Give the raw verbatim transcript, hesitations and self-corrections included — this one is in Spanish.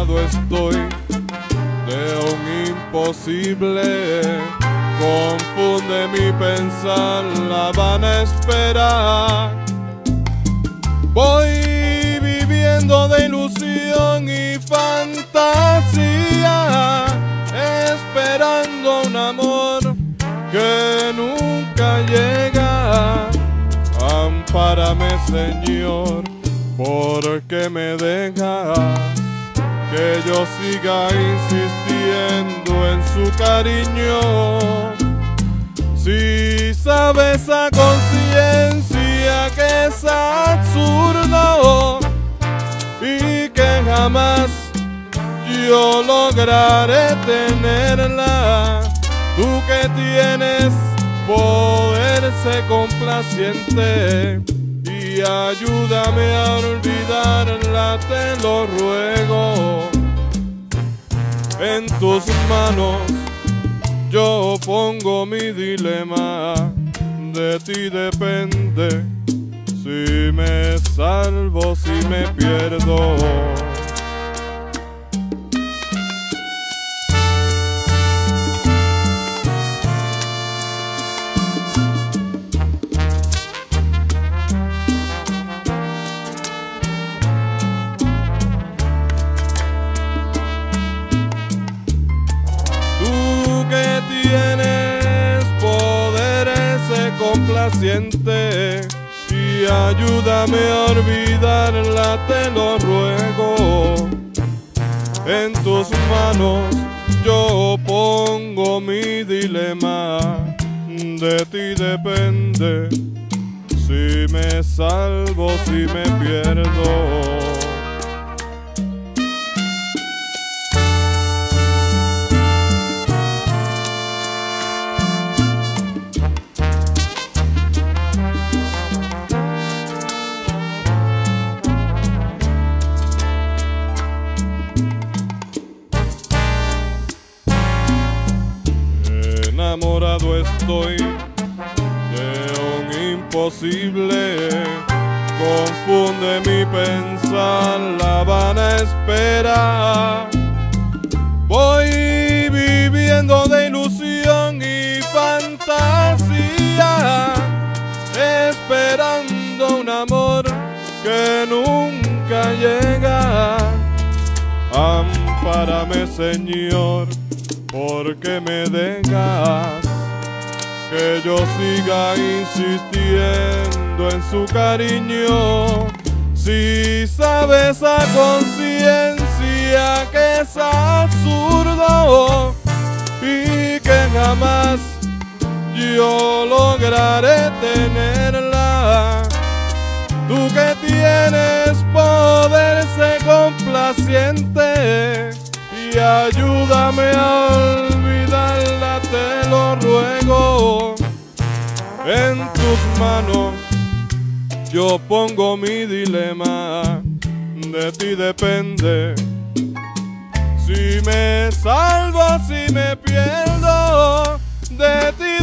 enamorado estoy de un imposible. Confunde mi pensar la vana espera. Voy viviendo de ilusión y fantasía, esperando un amor que nunca llega. Ampárame, Señor, porque me dejas que yo siga insistiendo en su cariño. Si sabes a conciencia que es absurdo y que jamás yo lograré tenerla, tú que tienes poder, sé complaciente y ayúdame a olvidarla, te lo ruego. En tus manos yo pongo mi dilema, de ti depende si me salvo, si me pierdo. Tienes poderes, sé complaciente y ayúdame a olvidarla, te lo ruego. En tus manos yo pongo mi dilema, de ti depende si me salvo, si me pierdo. Enamorado estoy de un imposible. Confunde mi pensar la vana espera. Voy viviendo de ilusión y fantasía, esperando un amor que nunca llega. Ampárame, Señor, porque me dejas que yo siga insistiendo en su cariño. Si sabes a conciencia que es absurdo y que jamás yo lograré tenerla, tú que tienes poder, sé complaciente y ayúdame a olvidarla, te lo ruego. En tus manos yo pongo mi dilema, de ti depende si me salvo, si me pierdo, de ti